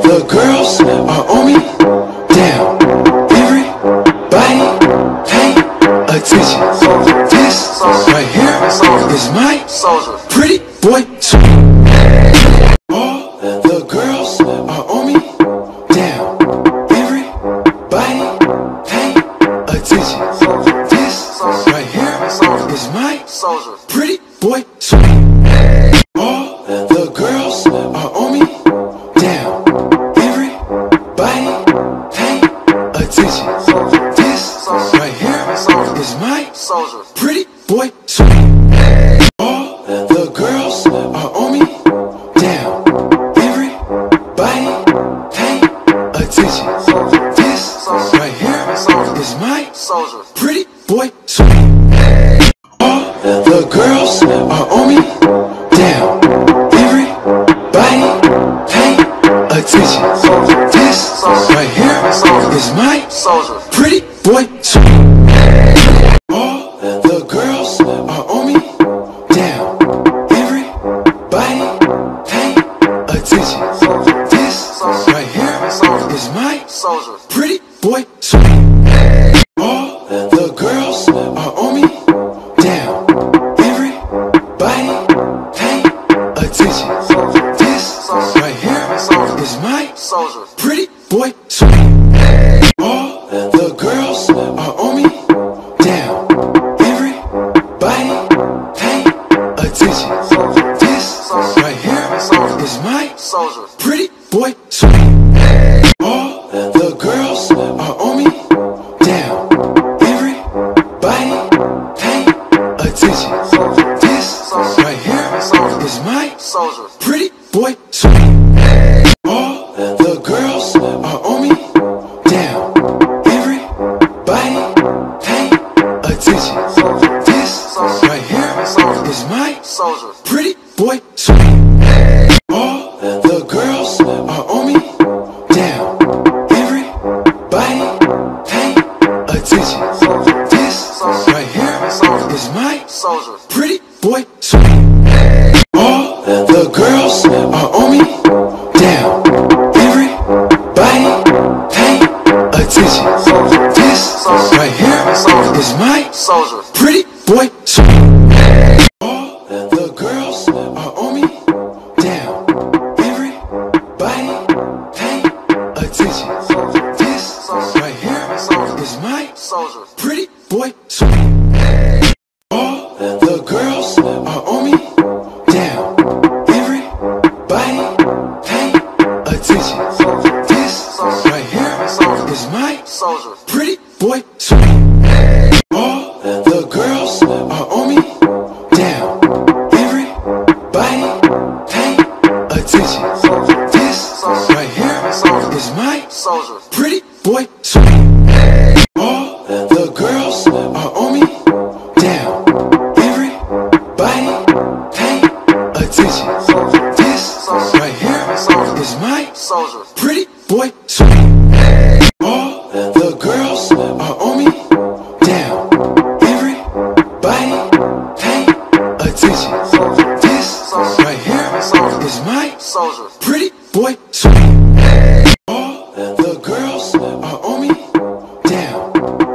the girls are on me. Damn, everybody pay attention. This right here is my pretty boy song. All the girls are on me. Damn, everybody pay attention. This right here is my pretty boy song. All the girls are on me. Damn, everybody pay attention. This right here is my pretty boy song. All the girls are on me. Damn, everybody pay attention. This right here is my pretty boy song. All the girls are on me. Damn, everybody pay attention. This right here is my pretty boy song. All the girls are on me. Damn, everybody pay attention. This right here is my pretty boy song. All the girls are on me. Damn, everybody pay attention. This right here is my pretty boy song. All the girls are on me. Damn, everybody pay attention. This right here is my pretty boy song. All the girls are on me. Damn, everybody pay attention. This right here is my pretty boy song. All the girls are on me. Damn, everybody pay attention. This right here is my pretty boy song. All the girls are on me. Damn, everybody pay attention. This right here is my pretty boy song. All the girls are on me. Damn, everybody pay attention. This right here is my pretty boy song. All the girls are on me. Damn, everybody pay attention. This right here is my pretty boy song. All the girls are on me. Damn, everybody pay attention. This right here is my pretty boy song. All the girls are on me. Damn, everybody pay attention. This right here is my pretty boy song. All the girls are on me. Damn, everybody pay attention. This right here is my pretty boy song. All the girls are on me. Damn, everybody pay attention. This right here is my pretty boy song. All the girls are on me. Damn,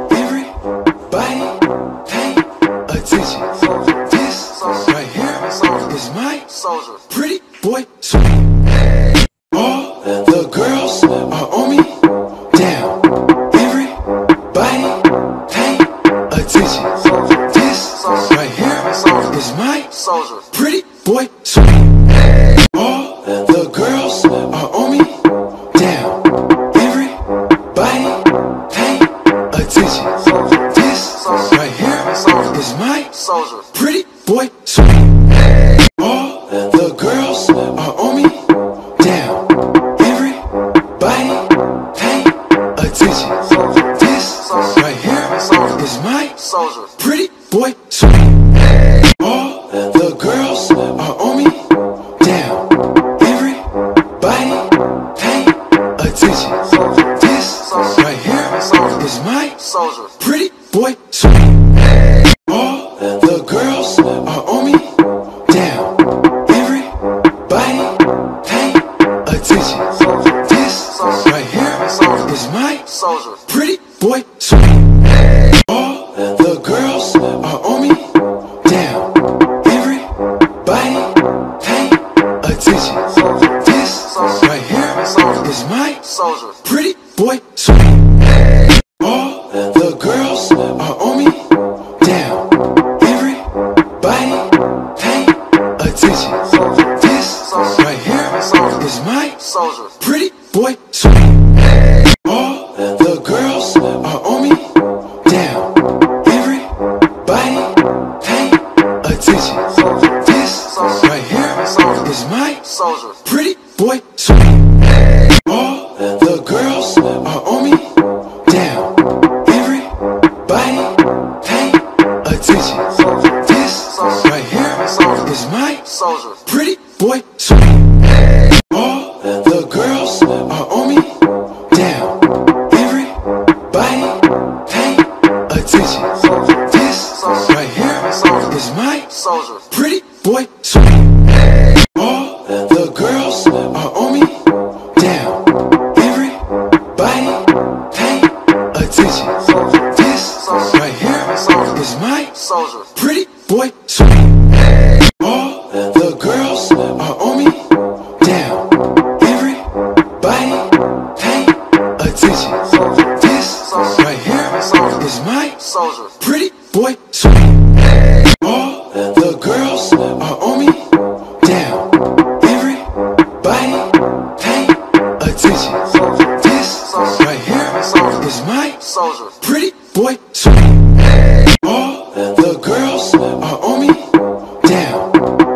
everybody pay attention. This right here is my pretty boy song. All the girls are on me. Damn, everybody pay attention. This right here is my pretty boy song. All the girls are on me. Damn, everybody pay attention. This right here is my pretty boy song. All the girls are on me. Damn, everybody pay attention. This right here is my pretty boy song. All the girls are on me. Damn, everybody pay attention. This right here is my pretty boy song. All the girls are on me. Damn, everybody pay attention. This attention. This right here is my pretty boy swing. All the girls are on me down. Everybody pay attention. This right here is my pretty boy swing. All the girls are on me down. Everybody pay attention. This right here is my pretty boy swing. All the girls are on me down. Everybody pay attention. This right here is my pretty boy swing. All the girls are on me down. Everybody pay attention. This right here is my pretty boy swing. All the girls are on me down. Everybody pay attention. This right here is my pretty boy swing. All the girls are on me down. Everybody pay attention. This right here is my pretty boy swing. All the girls are on me down.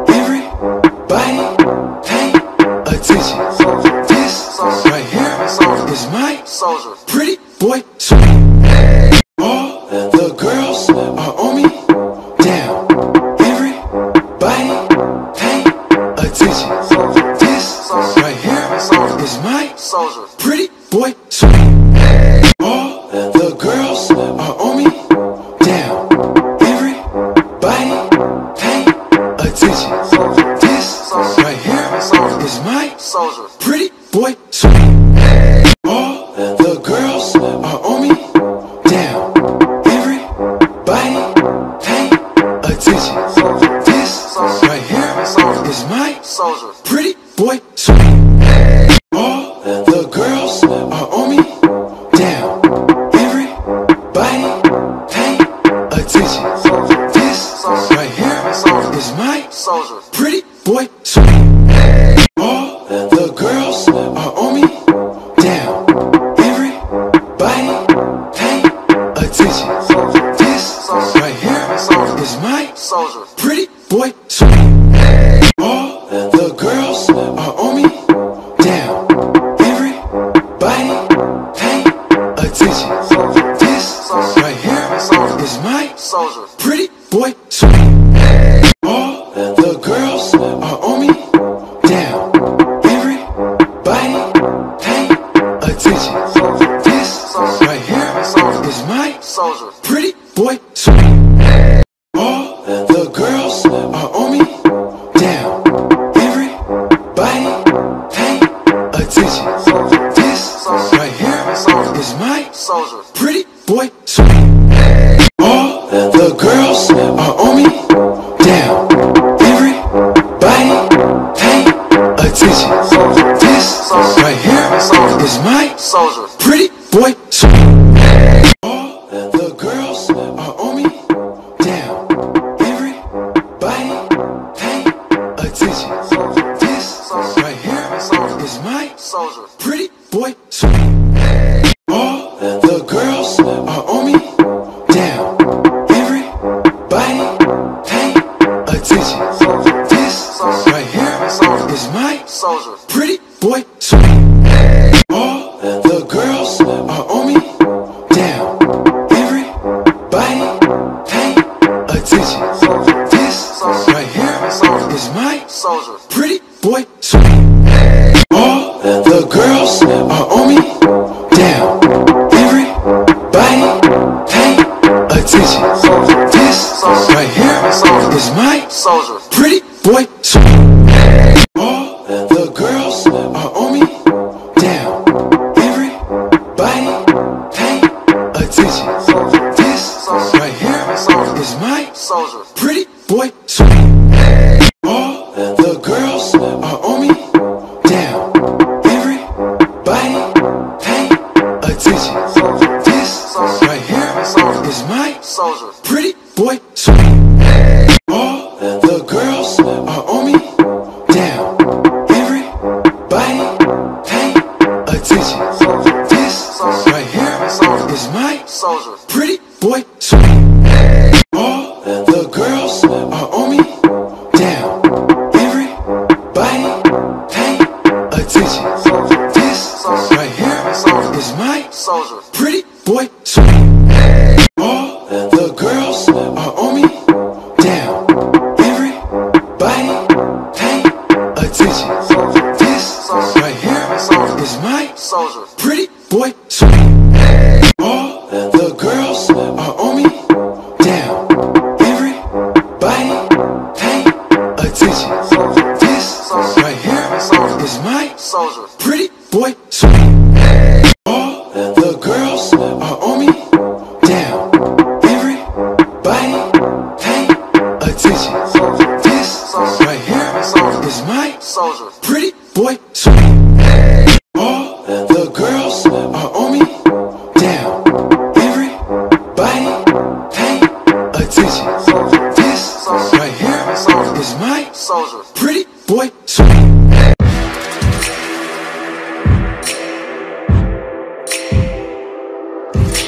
Everybody pay attention. This right here is my pretty boy swing. All the girls are on me down. Everybody pay attention. This right here is my pretty boy swing. All the girls are on me down. Everybody pay attention. This right here is my pretty boy swing. All the girls are on me down. Everybody pay attention. This right here is my pretty boy swing. All the girls are on me down. Everybody pay attention. This right here is my pretty boy swing. All the girls are on me down. Everybody pay attention. This right here is my pretty boy swing. All the girls are on me down. Everybody pay attention. This right here is my pretty boy swing. All the girls are on me down. Everybody pay attention. This right here is my pretty boy swing. All the girls are on me down. Everybody pay attention. This right here is my pretty boy swing. All the girls are on me down. Everybody pay attention. This right here is my pretty boy swing. All the girls are on me down. Everybody pay attention. This right here is my pretty boy swing. All the girls are on me down. Everybody pay attention. This right here is my pretty boy swing. All the girls are on me down. Everybody pay attention. This right here is my pretty boy swing. All the girls are on me down. Everybody pay attention. This right here is my pretty boy swing. All the girls are on me down. Everybody pay attention. This right here is my pretty boy swing. All the girls are on me down. Everybody pay attention. This right here is my pretty boy swing. All the girls are on me attention.